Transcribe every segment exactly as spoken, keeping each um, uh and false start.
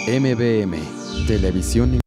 M V M, Televisión.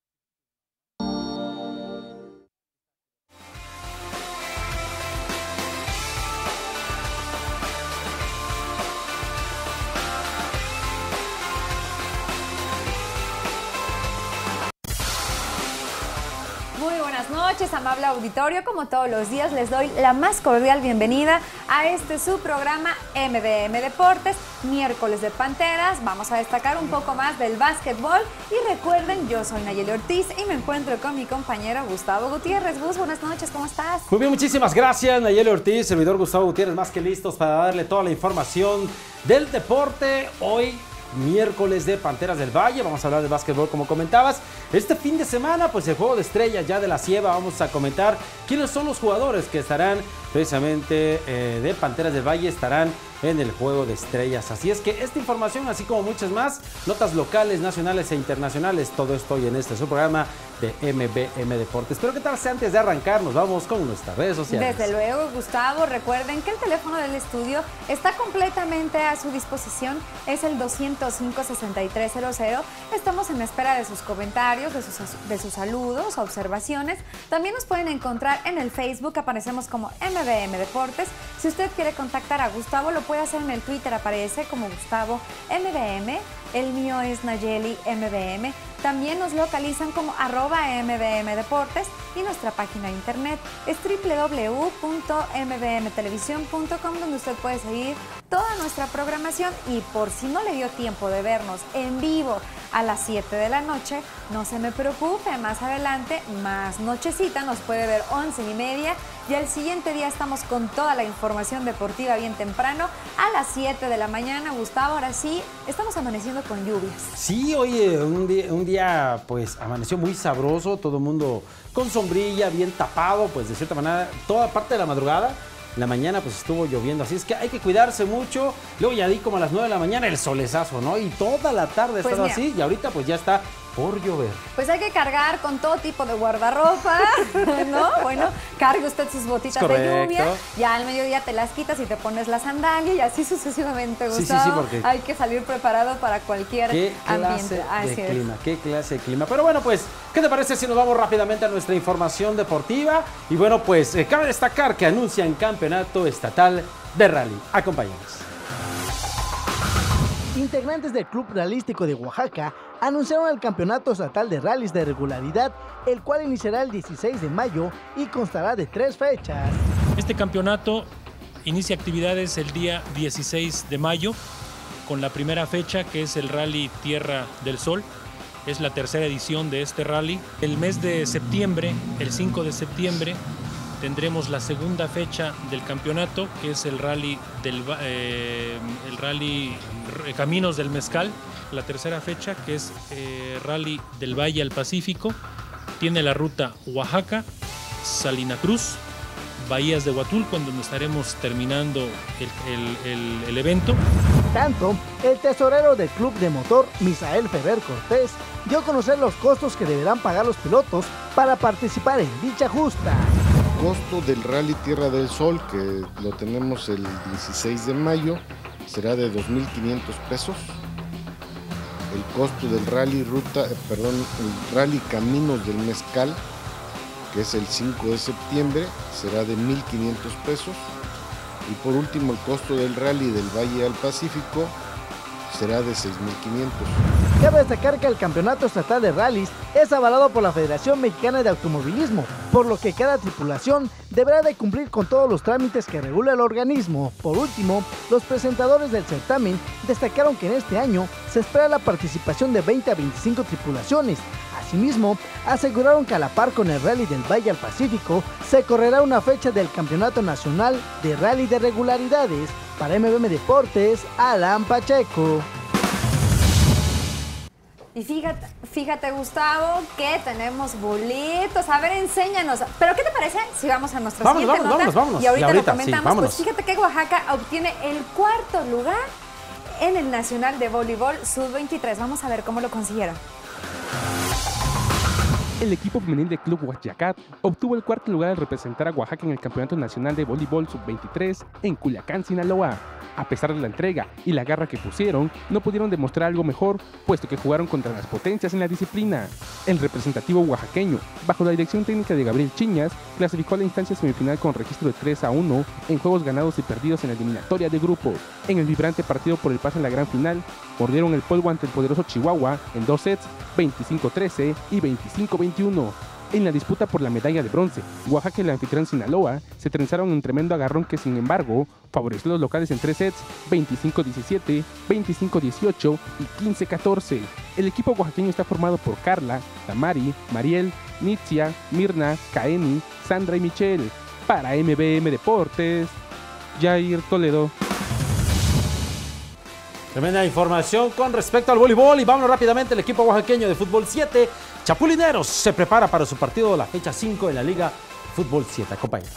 Amable auditorio, como todos los días les doy la más cordial bienvenida a este su programa M V M Deportes, miércoles de Panteras. Vamos a destacar un poco más del básquetbol y recuerden, yo soy Nayeli Ortiz y me encuentro con mi compañero Gustavo Gutiérrez. Gus, buenas noches, ¿cómo estás? Muy bien, muchísimas gracias Nayeli Ortiz, servidor Gustavo Gutiérrez, más que listos para darle toda la información del deporte. Hoy miércoles de Panteras del Valle, vamos a hablar de básquetbol como comentabas. Este fin de semana, pues el juego de estrellas ya de la Cieva, vamos a comentar quiénes son los jugadores que estarán precisamente eh, de Panteras del Valle, estarán en el juego de estrellas. Así es que esta información, así como muchas más, notas locales, nacionales e internacionales, todo esto hoy en este su programa de M V M Deportes. Pero qué tal si antes de arrancar nos vamos con nuestras redes sociales. Desde luego, Gustavo, recuerden que el teléfono del estudio está completamente a su disposición, es el doscientos cinco, sesenta y tres cero cero. Estamos en espera de sus comentarios, de sus, de sus saludos, observaciones. También nos pueden encontrar en el Facebook, aparecemos como M V M Deportes. Si usted quiere contactar a Gustavo, lo puede hacer en el Twitter, aparece como Gustavo M V M. El mío es Nayeli M V M. También nos localizan como arroba M V M Deportes y nuestra página de internet es doble u doble u doble u punto m v m televisión punto com, donde usted puede seguir toda nuestra programación. Y por si no le dio tiempo de vernos en vivo a las siete de la noche, no se me preocupe, más adelante, más nochecita, nos puede ver once y media. Y al siguiente día estamos con toda la información deportiva bien temprano a las siete de la mañana. Gustavo, ahora sí, estamos amaneciendo con lluvias. Sí, oye, un día, un día pues amaneció muy sabroso, todo el mundo con sombrilla, bien tapado, pues de cierta manera, toda parte de la madrugada. La mañana pues estuvo lloviendo, así es que hay que cuidarse mucho. Luego ya di como a las nueve de la mañana el solezazo, ¿no? Y toda la tarde ha pues estado mira, así y ahorita pues ya está por llover. Pues hay que cargar con todo tipo de guardarropa, ¿no? Bueno, cargue usted sus botitas Correcto. de lluvia, ya al mediodía te las quitas y te pones la sandalia y así sucesivamente, Gustavo. Sí, sí, sí, porque hay que salir preparado para cualquier ¿qué ambiente. clase Así de es. clima? ¿Qué clase de clima? Pero bueno, pues, ¿qué te parece si nos vamos rápidamente a nuestra información deportiva? Y bueno, pues, eh, cabe destacar que anuncian campeonato estatal de rally. Acompáñanos. Integrantes del Club Ralístico de Oaxaca anunciaron el Campeonato Estatal de Rallys de Regularidad, el cual iniciará el dieciséis de mayo y constará de tres fechas. Este campeonato inicia actividades el día dieciséis de mayo con la primera fecha, que es el Rally Tierra del Sol. Es la tercera edición de este rally. El mes de septiembre, el cinco de septiembre, tendremos la segunda fecha del campeonato, que es el rally, del, eh, el rally Caminos del Mezcal. La tercera fecha, que es eh, Rally del Valle al Pacífico, tiene la ruta Oaxaca, Salina Cruz, Bahías de Huatulco, en donde estaremos terminando el, el, el, el evento. Tanto, el tesorero del Club de Motor, Misael Ferrer Cortés, dio a conocer los costos que deberán pagar los pilotos para participar en dicha justa. Costo del Rally Tierra del Sol, que lo tenemos el dieciséis de mayo, será de dos mil quinientos pesos. El costo del Rally Ruta, eh, perdón, el Rally Caminos del Mezcal, que es el cinco de septiembre, será de mil quinientos pesos. Y por último, el costo del Rally del Valle al Pacífico será de seis mil quinientos. Cabe destacar que el Campeonato Estatal de Rallys es avalado por la Federación Mexicana de Automovilismo, por lo que cada tripulación deberá de cumplir con todos los trámites que regula el organismo. Por último, los presentadores del certamen destacaron que en este año se espera la participación de veinte a veinticinco tripulaciones. Asimismo, aseguraron que a la par con el Rally del Valle al Pacífico, se correrá una fecha del Campeonato Nacional de Rally de Regularidades. Para M V M Deportes, Alan Pacheco. Y fíjate, fíjate, Gustavo, que tenemos boletos. A ver, enséñanos. ¿Pero qué te parece si vamos a nuestra Vámonos, siguiente vámonos, nota? vámonos, vámonos. Y ahorita, y ahorita lo comentamos. Sí, vámonos. Pues fíjate que Oaxaca obtiene el cuarto lugar en el Nacional de Voleibol sub veintitrés. Vamos a ver cómo lo consiguieron. El equipo femenil de Club Huachiacat obtuvo el cuarto lugar al representar a Oaxaca en el Campeonato Nacional de Voleibol sub veintitrés en Culiacán, Sinaloa. A pesar de la entrega y la garra que pusieron, no pudieron demostrar algo mejor, puesto que jugaron contra las potencias en la disciplina. El representativo oaxaqueño, bajo la dirección técnica de Gabriel Chiñas, clasificó a la instancia semifinal con registro de tres a uno en juegos ganados y perdidos en la eliminatoria de grupos. En el vibrante partido por el pase en la gran final, mordieron el polvo ante el poderoso Chihuahua en dos sets, veinticinco trece y veinticinco veintiuno. En la disputa por la medalla de bronce, Oaxaca y el anfitrión Sinaloa se trenzaron un tremendo agarrón que, sin embargo, favoreció a los locales en tres sets, veinticinco diecisiete, veinticinco dieciocho y quince catorce. El equipo oaxaqueño está formado por Carla, Tamari, Mariel, Nitzia, Mirna, Kaeni, Sandra y Michelle. Para M B M Deportes, Jair Toledo. Tremenda información con respecto al voleibol y vámonos rápidamente. El equipo oaxaqueño de fútbol siete, Chapulineros, se prepara para su partido de la fecha cinco en la Liga Fútbol siete. Acompáñanos.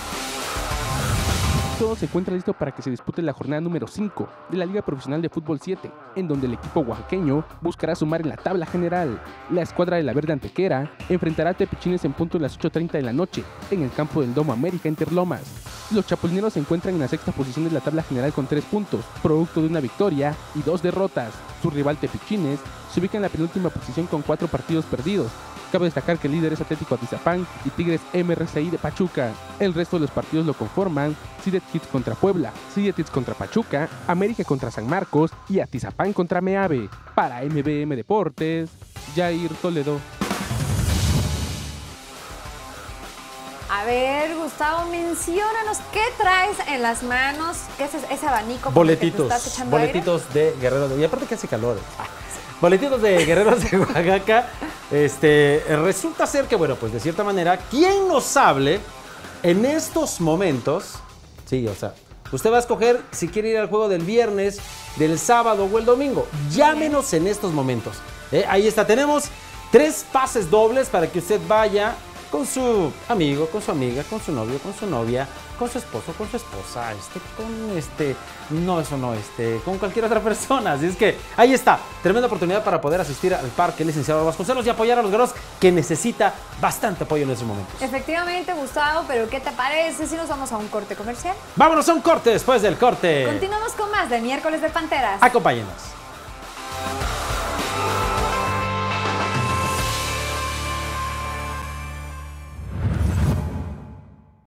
Todo se encuentra listo para que se dispute la jornada número cinco de la Liga Profesional de Fútbol siete, en donde el equipo oaxaqueño buscará sumar en la tabla general. La escuadra de la Verde Antequera enfrentará a Tepichines en punto de las ocho treinta de la noche en el campo del Domo América Interlomas. Los chapulineros se encuentran en la sexta posición de la tabla general con tres puntos, producto de una victoria y dos derrotas. Su rival Tepichines se ubica en la penúltima posición con cuatro partidos perdidos. Cabe destacar que el líder es Atlético Atizapán y Tigres M R C I de Pachuca. El resto de los partidos lo conforman Sidet Kids contra Puebla, Sidet contra Pachuca, América contra San Marcos y Atizapán contra Meave. Para M B M Deportes, Jair Toledo. A ver, Gustavo, menciónanos qué traes en las manos, qué es ese abanico. Boletitos, que te estás echando boletitos aire? de Guerreros de... Y aparte que hace calor. Ah, boletitos de Guerreros de Oaxaca. Este, resulta ser que, bueno, pues de cierta manera, ¿quién nos hable en estos momentos? Sí, o sea, usted va a escoger si quiere ir al juego del viernes, del sábado o el domingo. Llámenos en estos momentos. ¿eh? Ahí está, tenemos tres pases dobles para que usted vaya con su amigo, con su amiga, con su novio, con su novia, con su esposo, con su esposa, este, con este, no, eso no, este, con cualquier otra persona. Así es que ahí está, tremenda oportunidad para poder asistir al Parque Licenciado Vasconcelos y apoyar a los guerreros que necesita bastante apoyo en estos momentos. Efectivamente, Gustavo, pero ¿qué te parece si nos vamos a un corte comercial? Vámonos a un corte después del corte. Continuamos con más de Miércoles de Panteras. Acompáñenos.